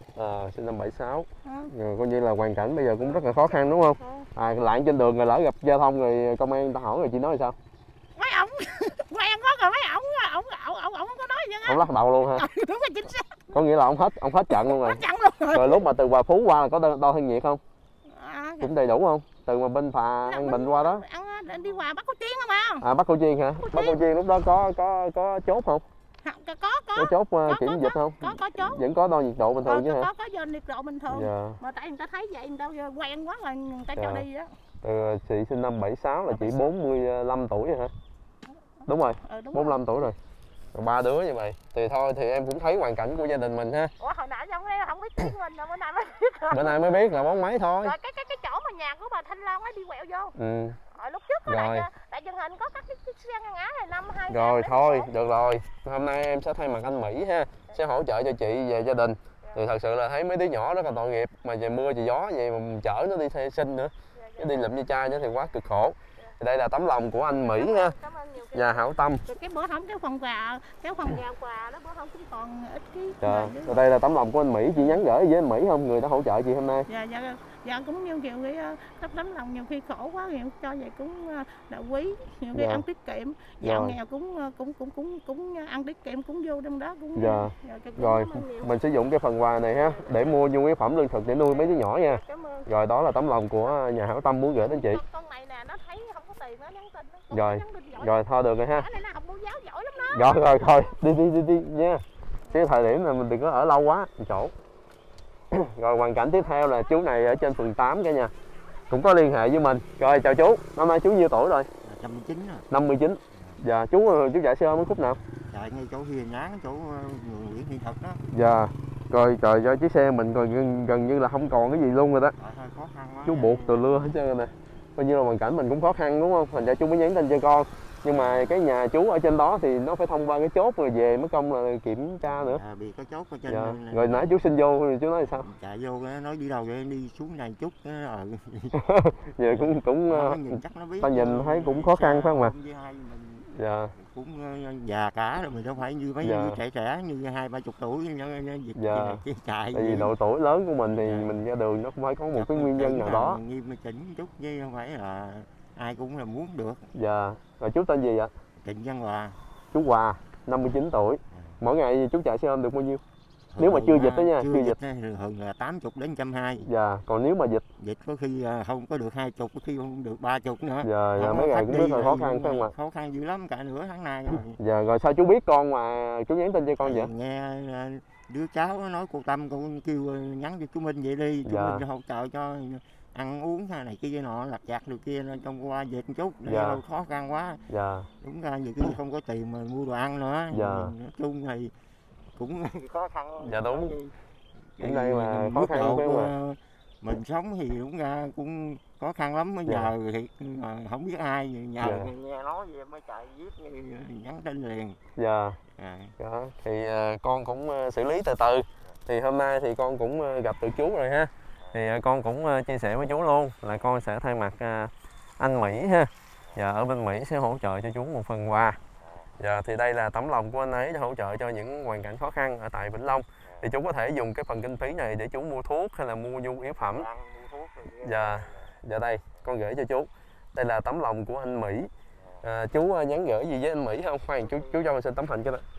S1: À, sinh năm bảy sáu.
S5: Ờ.
S1: Rồi coi như là hoàn cảnh bây giờ cũng rất là khó khăn đúng không?
S5: Ờ.
S1: À, lại trên đường rồi lỡ gặp giao thông rồi công an người ta hỏi rồi chị nói sao?
S5: Mấy ổng quen quá rồi, mấy ổng ổng ổng ổng ổng không có nói gì hết.
S1: Ông lắc đầu luôn hả?
S5: Đúng là chính xác,
S1: Có nghĩa là ông hết ông hết trận luôn rồi.
S5: nó chặn luôn rồi.
S1: Rồi lúc mà từ Hòa Phú qua là có đo, đo thân nhiệt không?
S5: À,
S1: Cũng đầy đủ không? Từ mà bên phà An Bình qua đó.
S5: ăn đi qua Bắc Cô Chiên không à?
S1: À Bắc Cô Chiên hả? Bắc Cô Chiên lúc đó có có có chốt không?
S5: Có có
S1: Có
S5: có
S1: chốt uh,
S5: có,
S1: kiểm
S5: có,
S1: dịch không?
S5: có có chốt.
S1: Vẫn có đo nhiệt độ bình thường chứ
S5: có,
S1: hả?
S5: có có do nhiệt độ bình thường.
S1: Dạ.
S5: Mà tại người ta thấy vậy người ta quen quá rồi người ta cho
S1: Dạ.
S5: đi đó.
S1: Từ chị sinh năm bảy sáu là chị bốn mươi lăm tuổi rồi hả? Đúng rồi,
S5: Ừ, đúng
S1: bốn mươi
S5: rồi.
S1: lăm tuổi rồi. Rồi ba đứa như vậy. Thì thôi thì em cũng thấy hoàn cảnh của gia đình mình ha.
S5: Ủa hồi nãy trong đây không biết tiếng mình mà bữa nay mới biết rồi.
S1: Bữa nay mới biết là bóng máy thôi.
S5: Rồi cái cái cái chỗ mà nhà của bà Thanh Long ấy đi quẹo vô.
S1: Ừ.
S5: Rồi lúc trước có
S1: Rồi.
S5: tại tại truyền hình có các cái chiếc xe ngã này năm hai.
S1: Rồi thôi, được rồi. Hôm nay em sẽ thay mặt anh Mỹ ha, sẽ hỗ trợ cho chị về gia đình. Thì thật sự là thấy mấy đứa nhỏ rất là tội nghiệp, mà về mưa về gió vậy mà chở nó đi thuê sinh nữa, cái đi lụm dây chai nữa thì quá cực khổ. Thì đây là tấm lòng của anh Mỹ ha,
S5: Cảm ơn nhiều
S1: và hảo tâm.
S5: Rồi cái bữa hổng cái phần quà, cái phần gạo quà đó bữa hổng cũng còn ít cái.
S1: Trời, rồi đây là tấm lòng của anh Mỹ, chị nhắn gửi với anh Mỹ không, người đã hỗ trợ chị hôm nay.
S5: Dạ dạ Dạ cũng nhiều nhiều khi tấm tấm lòng, nhiều khi khổ quá nhiều cho vậy cũng là quý, nhiều khi
S1: Dạ.
S5: ăn tiết kiệm, giàu
S1: Rồi.
S5: nghèo cũng cũng cũng cũng cũng ăn tiết kiệm cũng vô trong đó cũng.
S1: Dạ.
S5: Dạ, cũng
S1: Rồi
S5: cảm ơn nhiều.
S1: mình sử dụng cái phần quà này ha để mua nhu yếu phẩm lương thực để nuôi mấy đứa nhỏ nha.
S5: Cảm ơn.
S1: Rồi đó là tấm lòng của nhà hảo tâm muốn gửi đến chị.
S5: Con, con này nè, nó thấy không có tiền nó nhắn tin. Con
S1: Rồi.
S5: nhắn tin giỏi.
S1: Rồi thôi được rồi ha.
S5: Cái này nó học mẫu giáo giỏi lắm đó.
S1: Rồi rồi thôi, đi đi đi đi nha. Cái thời điểm này mình đừng có ở lâu quá chỗ. Rồi hoàn cảnh tiếp theo là chú này ở trên phường tám cả nhà. Cũng có liên hệ với mình. Rồi chào chú, năm nay chú nhiêu tuổi rồi?
S6: năm mươi chín rồi.
S1: năm mươi chín. Dạ chú chú chạy xe ôm ở khúc nào?
S6: Chạy ngay chỗ Hiền Án, chỗ người Nguyễn Thị Thật đó.
S1: Dạ. Rồi trời ơi chiếc xe mình còn gần, gần như là không còn cái gì luôn rồi đó.
S6: Ờ, hơi khó khăn quá.
S1: Chú buộc từ lưa hết trơn nè. Coi như là hoàn cảnh mình cũng khó khăn đúng không? Thành ra chú mới nhắn tin cho con. Nhưng mà cái nhà chú ở trên đó thì nó phải thông qua cái chốt rồi về mất công là kiểm tra nữa.
S6: À, bị có chốt ở trên.
S1: Dạ.
S6: Này.
S1: Rồi nãy chú xin vô thì chú nói sao?
S6: Chạy vô nói đi đâu vậy, đi xuống này chút ờ.
S1: Vậy cũng cũng
S6: Nó
S1: uh,
S6: nhìn chắc nó biết.
S1: ta nhìn thấy cũng khó khăn phải không ạ? Dạ.
S6: Cũng già cả rồi, mình đâu phải như mấy
S1: Dạ.
S6: như trẻ trẻ như hai ba chục tuổi dịch
S1: Dạ.
S6: chạy.
S1: Tại vì độ tuổi lớn của mình thì
S6: Dạ.
S1: mình ra đường nó cũng phải có một cái nguyên nhân nào đó.
S6: Nghiêm chỉnh chút chứ không phải là ai cũng là muốn được.
S1: Dạ. Rồi chú tên gì ạ?
S6: Trịnh Văn Hòa.
S1: Chú Hòa, năm mươi chín tuổi. Mỗi ngày chú chạy xe ôm được bao nhiêu?
S6: Thường
S1: Nếu mà chưa
S6: thường
S1: dịch đó nha,
S6: chưa
S1: chưa
S6: dịch
S1: dịch.
S6: á, thường là tám mươi đến một trăm hai mươi.
S1: Dạ, còn nếu mà dịch.
S6: Dịch có khi không có được hai chục, có khi không được ba chục nữa.
S1: Dạ, dạ
S6: Không
S1: mấy
S6: có
S1: ngày
S6: khách
S1: cũng rất
S6: đi
S1: là khó khăn phải không ạ?
S6: Khó khăn dữ lắm, cả nửa tháng nay rồi.
S1: Dạ, rồi sao chú biết con mà chú nhắn tin cho con vậy?
S6: Nghe ờ, đứa cháu nó nói cô Tâm, cô kêu nhắn cho chú Minh vậy đi, chú
S1: Dạ.
S6: Minh hỗ trợ cho ăn uống này kia nọ, lặt vặt được kia, nên trong qua dịch một chút,
S1: Dạ.
S6: khó khăn quá.
S1: Dạ.
S6: Đúng ra nhiều khi không có tiền mà mua đồ ăn nữa.
S1: Dạ.
S6: Nói chung thì cũng khó khăn.
S1: Dạ đúng. Cũng đây
S6: Thì
S1: là khó
S6: mức
S1: khăn
S6: độ
S1: phải không
S6: của
S1: ạ?
S6: mình sống thì đúng ra cũng khó khăn lắm, bây
S1: Dạ.
S6: giờ thì mà không biết ai, nhờ
S1: Dạ.
S6: nghe nói vậy mới chạy viết nhắn tin liền.
S1: Dạ.
S6: À.
S1: Đó. Thì uh, con cũng uh, xử lý từ từ. Thì hôm nay thì con cũng uh, gặp được chú rồi ha. Thì uh, con cũng uh, chia sẻ với chú luôn là con sẽ thay mặt uh, anh Mỹ ha. Dạ, ở bên Mỹ sẽ hỗ trợ cho chú một phần quà. Dạ, thì đây là tấm lòng của anh ấy để hỗ trợ cho những hoàn cảnh khó khăn ở tại Vĩnh Long. Thì chú có thể dùng cái phần kinh phí này để chú mua thuốc hay là mua nhu yếu phẩm. Dạ, dạ đây, con gửi cho chú. Đây là tấm lòng của anh Mỹ. À, chú uh, nhắn gửi gì với anh Mỹ không? Khoan, chú chú cho con xin tấm hình cái đó.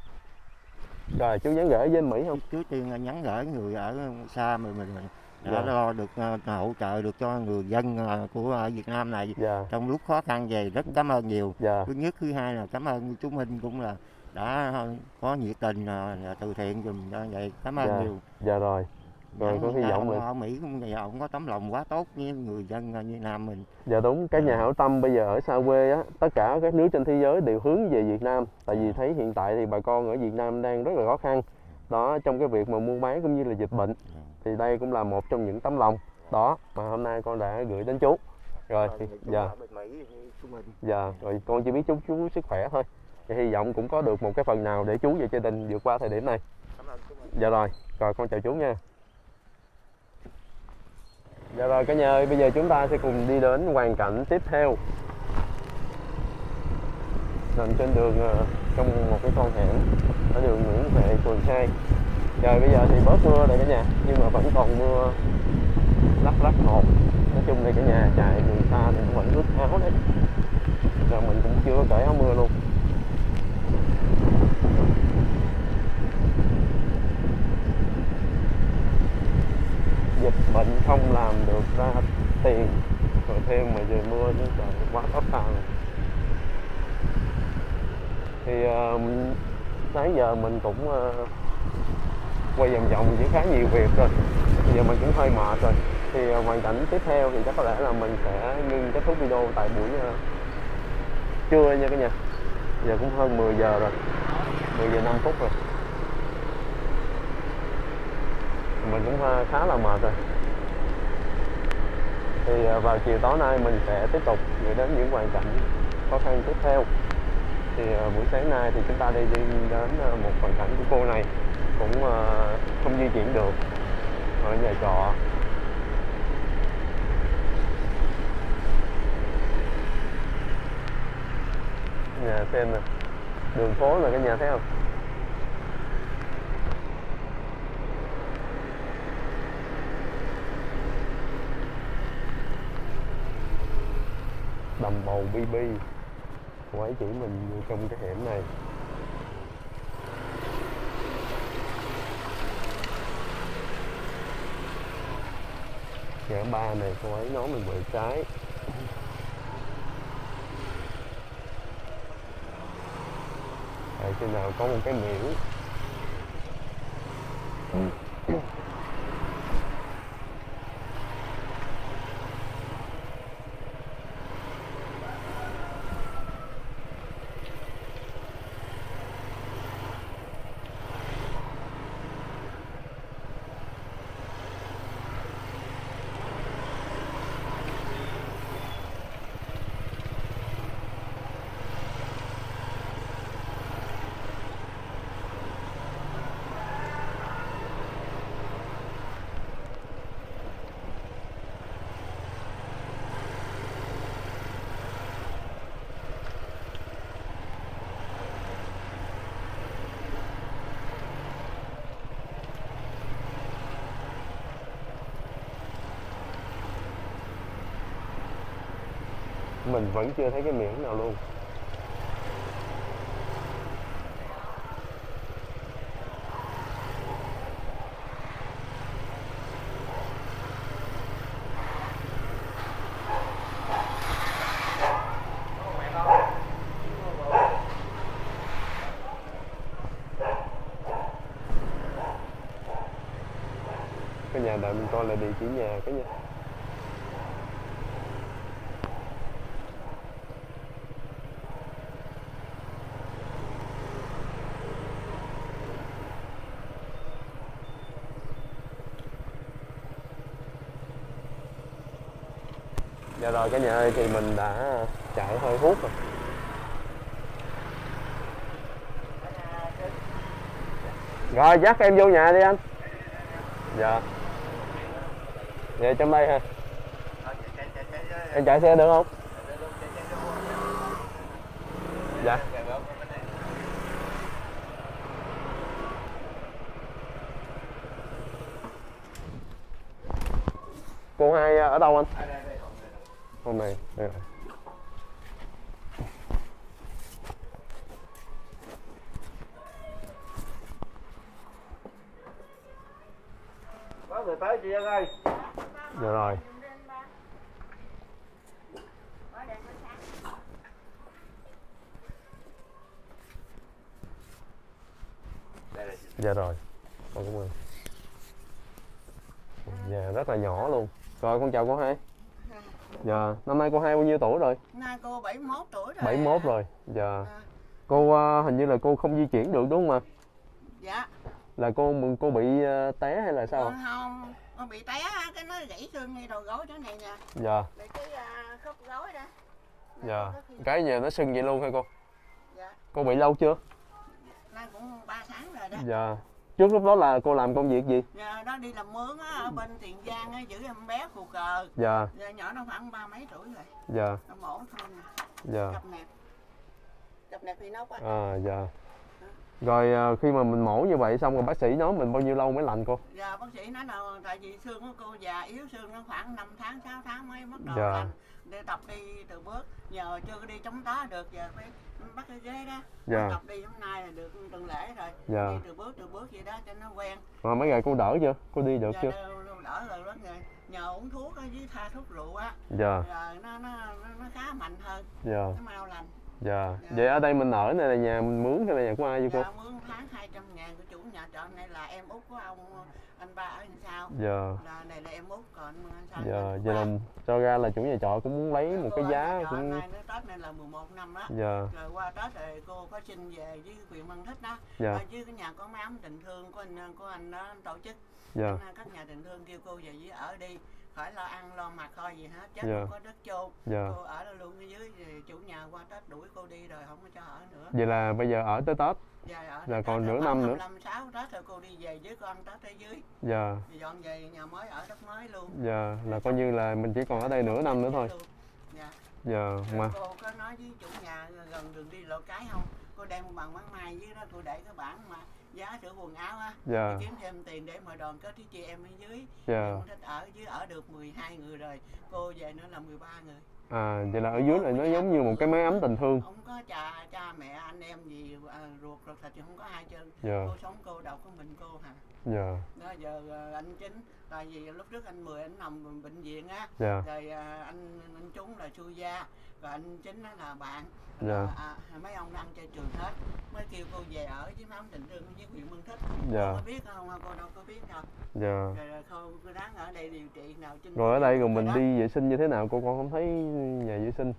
S1: Rồi, chú nhắn gửi với anh Mỹ không?
S6: Trước tiên là nhắn gửi người ở xa mình mình đã
S1: Dạ.
S6: lo được uh, hỗ trợ được cho người dân uh, của uh, Việt Nam này.
S1: Dạ.
S6: Trong lúc khó khăn về rất cảm ơn nhiều.
S1: Dạ.
S6: Thứ nhất, thứ hai là cảm ơn chú Minh cũng là đã có nhiệt tình uh, từ thiện dùm cho vậy, cảm ơn
S1: Dạ.
S6: nhiều.
S1: Dạ rồi. Rồi có hy vọng
S6: ở Mỹ cũng vậy, ông có tấm lòng quá tốt với người dân uh, Việt Nam mình.
S1: Dạ đúng, các nhà hảo tâm bây giờ ở xa quê á, tất cả các nước trên thế giới đều hướng về Việt Nam. Tại vì thấy hiện tại thì bà con ở Việt Nam đang rất là khó khăn. Đó, trong cái việc mà mua bán cũng như là dịch bệnh. Thì đây cũng là một trong những tấm lòng đó mà hôm nay con đã gửi đến chú. Rồi thì dạ. Dạ, rồi con chỉ biết chúc chú sức khỏe thôi. Thì hy vọng cũng có được một cái phần nào để chú và gia đình vượt qua thời điểm này. Dạ rồi, rồi con chào chú nha. Dạ rồi cả nhà ơi, bây giờ chúng ta sẽ cùng đi đến hoàn cảnh tiếp theo. Nằm trên đường trong một cái con hẻm ở đường Nguyễn Huệ, phường hai. Trời bây giờ thì bớt mưa rồi cả nhà, nhưng mà vẫn còn mưa lắc lắc hột. Nói chung đây cả nhà chạy đường xa thì cũng vẫn ướt áo đấy. Rồi mình cũng chưa có cởi áo mưa luôn. Dịch bệnh không làm được ra tiền, rồi thêm mà trời mưa cũng trời quá khó khăn. Thì uh, sáng giờ mình cũng uh, quay vòng vòng chỉ khá nhiều việc rồi, bây giờ mình cũng hơi mệt rồi. Thì uh, hoàn cảnh tiếp theo thì chắc có lẽ là mình sẽ ngưng kết thúc video tại buổi uh, trưa nha cả nhà. Giờ cũng hơn mười giờ rồi, mười giờ năm phút rồi. Mình cũng uh, khá là mệt rồi. Thì uh, vào chiều tối nay mình sẽ tiếp tục gửi đến những hoàn cảnh khó khăn tiếp theo. Thì uh, buổi sáng nay thì chúng ta đi đi đến uh, một hoàn cảnh của cô này cũng uh, không di chuyển được ở nhà trọ. Nhà xem nè, đường phố là cái nhà thấy không? Tầm Bầu bê bê. Cô ấy chỉ mình vô trong cái hẻm này. Ngã ba này cô ấy nói mình quẹo trái. Tại khi nào có một cái miễu. Mình vẫn chưa thấy cái miệng nào luôn. Cái nhà đợi mình coi là địa chỉ nhà cái nhà. Dạ rồi cả nhà ơi, thì mình đã chạy hơi hút rồi. Rồi dắt em vô nhà đi anh. Dạ. Dạ trong đây ha. Em chạy xe được không? Dạ. Cô Hai ở đâu anh? Hôm nay đây rồi.
S6: Có người tới chị ơi.
S1: Dạ rồi. Dạ rồi. Con cảm ơn. Nhà rất là nhỏ luôn. Rồi con chào cô Hai. Dạ, năm nay cô Hai bao nhiêu tuổi rồi?
S4: Nay cô bảy mươi mốt tuổi rồi.
S1: bảy mươi mốt rồi. Dạ. À. Cô uh, hình như là cô không di chuyển được đúng không ạ?
S4: Dạ.
S1: Là cô cô bị uh, té hay là sao?
S4: Con không, con bị té cái nó gãy xương ngay đầu gối chỗ này nè.
S1: Dạ.
S4: Bị cái uh, khớp gối đó.
S1: Dạ. Cái giờ nó sưng vậy luôn hả cô?
S4: Dạ.
S1: Cô bị lâu chưa?
S4: Nay cũng ba tháng rồi đó.
S1: Dạ. Trước lúc đó là cô làm công việc gì?
S4: Dạ, đó đi làm mướn á, ở bên Tiền Giang á, giữ em bé phù cờ.
S1: Dạ.
S4: Dạ, nhỏ nó khoảng ba mấy tuổi rồi.
S1: Dạ.
S4: Nó mổ thôi nè.
S1: Dạ.
S4: Cặp nẹp. Cặp nẹp thì nóc á.
S1: À dạ. Rồi khi mà mình mổ như vậy xong rồi bác sĩ nói mình bao nhiêu lâu mới lành cô?
S4: Dạ bác sĩ nói là tại vì xương của cô già yếu, xương nó khoảng năm tháng sáu tháng mới bắt đầu
S1: dạ.
S4: lành. Để tập đi từ bước, giờ chưa có đi chống tá được, giờ phải bắt cái ghế đó.
S1: Dạ.
S4: Tập đi hôm nay là được tuần lễ rồi.
S1: Dạ.
S4: Đi từ bước từ bước vậy đó cho nó quen.
S1: Rồi mấy ngày cô đỡ chưa? Cô đi được
S4: dạ,
S1: chưa?
S4: Đỡ rồi đó người. Nhờ uống thuốc á, với tha thuốc rượu á.
S1: Dạ.
S4: Rồi nó nó nó khá mạnh hơn.
S1: Dạ.
S4: Nó mau lành.
S1: Dạ. Dạ. Vậy ở đây mình ở này là nhà mình mướn hay là nhà của ai vậy cô?
S4: Dạ, mướn tháng hai trăm ngàn của chủ nhà trọ này là em út của ông anh ba ở sao?
S1: Dạ.
S4: Là này là em út còn anh sao?
S1: Dạ. Vậy là cho ra là chủ nhà trọ cũng muốn lấy
S4: dạ,
S1: một cái giá cũng.
S4: Này nó Tết này là mười một năm đó.
S1: Dạ.
S4: Rồi qua Tết rồi cô có xin về với quyền Văn Thích đó.
S1: Dạ.
S4: Ở dưới cái nhà có máy ấm tình thương của anh của anh đó tổ chức.
S1: Dạ.
S4: Các nhà tình thương kêu cô về dưới ở đi, khỏi lo ăn lo mặc thôi gì hết, chết
S1: dạ.
S4: không có đất chôn.
S1: Dạ.
S4: Cô ở đó luôn ở dưới, thì chủ nhà qua Tết đuổi cô đi rồi không có cho ở nữa.
S1: Vậy là bây giờ ở tới Tết.
S4: Dạ, ở
S1: là
S4: Tết
S1: còn nửa
S4: khoảng
S1: năm nữa.
S4: năm sáu Tết rồi cô đi về với con Tết ở dưới.
S1: Dạ.
S4: Thì dọn về nhà mới ở đất mới luôn.
S1: Dạ, là coi như là mình chỉ còn ở đây nửa năm nữa thôi.
S4: Dạ.
S1: Dạ, mà
S4: cô có nói với chủ nhà gần đường đi lộ cái không? Cô đem một bằng bán mai dưới đó, cô để cái bảng mà giá sửa quần áo á.
S1: Dạ.
S4: Kiếm thêm tiền để mà đoàn kết với chị em ở dưới.
S1: Dạ.
S4: Em thích ở dưới ở được mười hai người rồi, cô về nữa là mười ba người.
S1: À, vậy là ở dưới này nó giống như một cái mái ấm tình thương.
S4: Không có cha cha mẹ anh em gì à, ruột ruột thịt thì không có ai trơn.
S1: Dạ.
S4: Cô sống cô độc có mình cô hả?
S1: Dạ.
S4: Đó giờ à, anh Chính tại vì lúc trước anh Mười anh nằm bệnh viện á.
S1: Dạ.
S4: Rồi à, anh anh Trúng là xui gia, và anh Chính á là bạn.
S1: Dạ.
S4: À, mấy ông ăn chơi trường hết mới kêu cô về ở với máu tình thương với huyện Mương Thích.
S1: Dạ.
S4: Cô có biết không? Cô đâu có biết đâu.
S1: Dạ.
S4: Rồi, rồi cô, cô đáng ở đây điều trị nào chân.
S1: Rồi ở đây rồi mình
S4: đó.
S1: đi vệ sinh như thế nào cô, con không thấy nhà vệ sinh.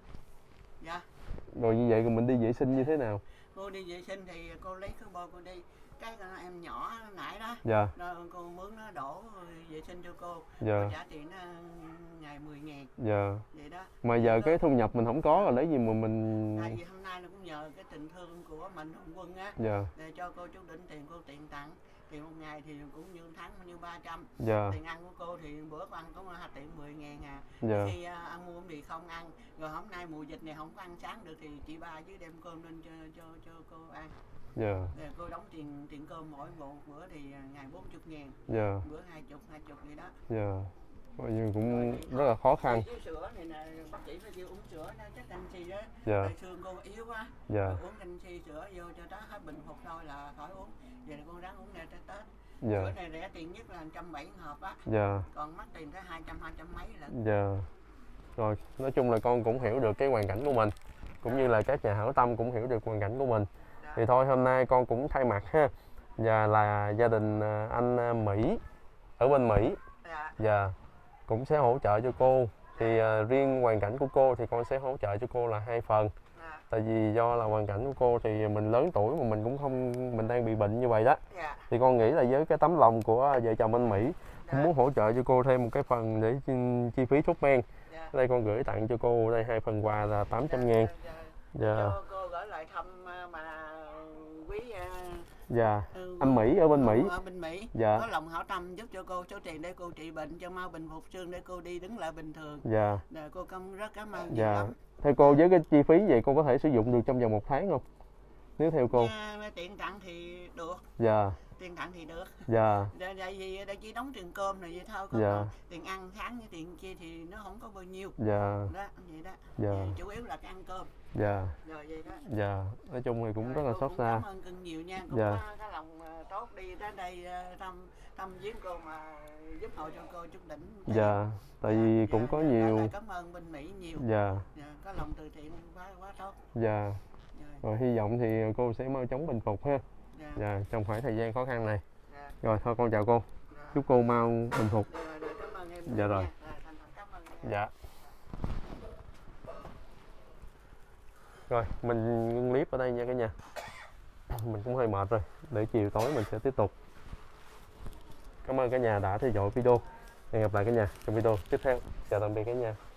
S4: Dạ.
S1: Rồi như vậy rồi mình đi vệ sinh như thế nào?
S4: Cô đi vệ sinh thì cô lấy cái bô cô đi, cái em nhỏ nãy đó.
S1: Dạ.
S4: Rồi cô mướn nó đổ vệ sinh cho cô.
S1: Dạ.
S4: Cô trả tiền nó ngày mười ngàn.
S1: Dạ.
S4: Vậy đó.
S1: Mà giờ cái thu nhập mình không có rồi lấy gì mà mình.
S4: Tại vì hôm nay nó cũng nhờ cái tình thương của Mạnh Thường Quân á.
S1: Dạ.
S4: Để cho cô chú Định tiền cô tiền tặng. Tiền một ngày thì cũng như tháng như ba trăm.
S1: Dạ.
S4: Tiền ăn của cô thì bữa cô ăn có tiền mười ngàn à.
S1: Dạ.
S4: Khi uh, ăn mua thì không ăn. Rồi hôm nay mùa dịch này không có ăn sáng được thì chị ba với đem cơm lên cho cho cho cô ăn.
S1: Dạ.
S4: Rồi cô đóng tiền tiền cơm mỗi một bữa thì ngày bốn mươi ngàn.
S1: Dạ.
S4: Bữa hai mươi, hai mươi vậy đó.
S1: Dạ. Coi như cũng rất là khó khăn.
S4: Cái sữa này nè, bác sĩ phải kêu uống sữa nó chắc canxi đó.
S1: Dạ.
S4: Rồi xương cô yếu quá.
S1: Dạ.
S4: Rồi uống canxi sữa vô cho nó hết bình phục thôi là khỏi uống. Vậy là con ráng uống này tới Tết.
S1: Dạ.
S4: Sữa này rẻ tiền nhất là một trăm bảy mươi hộp á.
S1: Dạ.
S4: Còn mắc tiền tới hai trăm, hai trăm mấy lận.
S1: Dạ. Rồi, nói chung là con cũng hiểu được cái hoàn cảnh của mình, cũng như là các nhà hảo tâm cũng hiểu được hoàn cảnh của mình.
S4: Dạ.
S1: Thì thôi hôm nay con cũng thay mặt ha, và là gia đình anh Mỹ ở bên Mỹ.
S4: Dạ.
S1: Dạ. Cũng sẽ hỗ trợ cho cô. Thì uh, riêng hoàn cảnh của cô thì con sẽ hỗ trợ cho cô là hai phần.
S4: Dạ.
S1: Tại vì do là hoàn cảnh của cô thì mình lớn tuổi mà mình cũng không, mình đang bị bệnh như vậy đó.
S4: Dạ.
S1: Thì con nghĩ là với cái tấm lòng của vợ chồng anh Mỹ,
S4: Dạ.
S1: cũng muốn hỗ trợ cho cô thêm một cái phần để chi, chi phí thuốc men.
S4: Dạ.
S1: Ở đây con gửi tặng cho cô đây hai phần quà là tám trăm ngàn.
S4: Dạ.
S1: Dạ.
S4: Cho cô gửi lại thăm mà quý uh,
S1: Dạ.
S4: ừ,
S1: Anh Mỹ ở bên Mỹ.
S4: ở bên Mỹ.
S1: Dạ.
S4: Có lòng hảo tâm giúp cho cô số tiền để cô trị bệnh cho mau bình phục xương để cô đi đứng lại bình thường.
S1: Dạ.
S4: Rồi cô cảm rất cảm ơn nhiều
S1: Dạ.
S4: lắm.
S1: Theo cô với cái chi phí vậy cô có thể sử dụng được trong vòng một tháng không? Nếu theo cô.
S4: Nha, tiền tặng thì được.
S1: Dạ.
S4: Tiền tặng thì được.
S1: Dạ.
S4: Tại vì đây chỉ đóng tiền cơm này vậy thôi. Còn
S1: Dạ.
S4: tiền ăn tháng với tiền kia thì nó không có bao nhiêu.
S1: Dạ.
S4: Đó, vậy đó.
S1: Dạ.
S4: Chủ yếu là cái ăn cơm.
S1: Dạ.
S4: Rồi vậy đó.
S1: Dạ. Nói chung thì cũng
S4: Rồi,
S1: rất là
S4: cô
S1: xót
S4: cũng
S1: xa.
S4: Cảm ơn cưng nhiều nha. Cũng
S1: Dạ.
S4: có cái lòng uh, tốt đi đến đây uh, thăm thăm viếng cô mà giúp hội cho cô chút đỉnh.
S1: Dạ. Tại vì cũng có nhiều.
S4: Cảm ơn bên Mỹ nhiều.
S1: Dạ.
S4: Dạ, có lòng từ thiện quá quá tốt.
S1: Dạ.
S4: Rồi.
S1: Rồi hy vọng thì cô sẽ mau chóng bình phục ha.
S4: Dạ.
S1: Dạ. Trong khoảng thời gian khó khăn này.
S4: Dạ.
S1: Rồi thôi con chào cô.
S4: Dạ.
S1: Chúc cô mau bình phục.
S4: Rồi, rồi, cảm ơn em.
S1: Dạ rồi.
S4: Nha. Rồi, thành thật cảm ơn em.
S1: Dạ. Rồi mình ngưng clip ở đây nha cả nhà. Mình cũng hơi mệt rồi. Để chiều tối mình sẽ tiếp tục. Cảm ơn cả nhà đã theo dõi video. Hẹn gặp lại cả nhà trong video tiếp theo. Chào tạm biệt cả nhà.